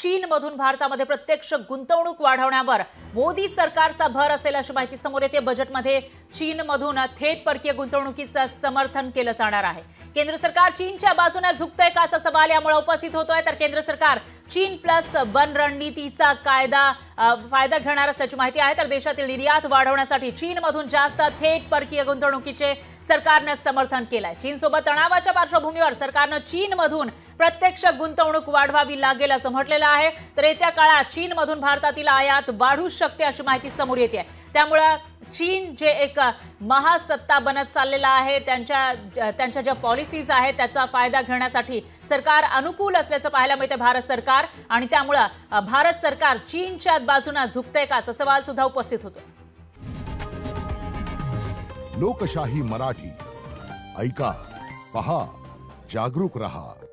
चीनमधून भारतामध्ये प्रत्यक्ष गुंतवणूक वाढवण्यावर मोदी सरकारचा भर असेल अशी माहिती समोर येते। बजेटमध्ये चीनमधून थेट परकीय गुंतवणुकीचं समर्थन केलं जाणार आहे। केंद्र सरकार चीनच्या बाजूने झुकतंय का असा सवाल यामुळे उपस्थित होतोय। तर केंद्र सरकार चीन प्लस वन रणनीतीचा फायदा घेणार असल्याची माहिती आहे। तर देशातील निर्यात वाढवण्यासाठी चीनमधून जास्त थेट परकीय गुंतवणुकीचे सरकारने समर्थन केलंय। चीनसोबत तणावाच्या पार्श्वभूमीवर सरकारने चीनमधून प्रत्यक्ष गुंतवणूक वाढवावी लागेल असं म्हटलेलं आहे। तर येत्या काळात चीनमधून भारतातील आयात वाढू शकते अशी माहिती समोर येते। त्यामुळे चीन जे एक महासत्ता बनत चाललेला आहे त्यांच्या ज्या पॉलिसीज आहेत त्याचा फायदा घेण्यासाठी सरकार अनुकूल असल्याचं पाहायला मिळते भारत सरकार, आणि त्यामुळे भारत सरकार चीनच्या बाजूने झुकतंय का असा सवाल सुद्धा उपस्थित होतो। लोकशाही मराठी ऐका, पहा, जागरूक रहा।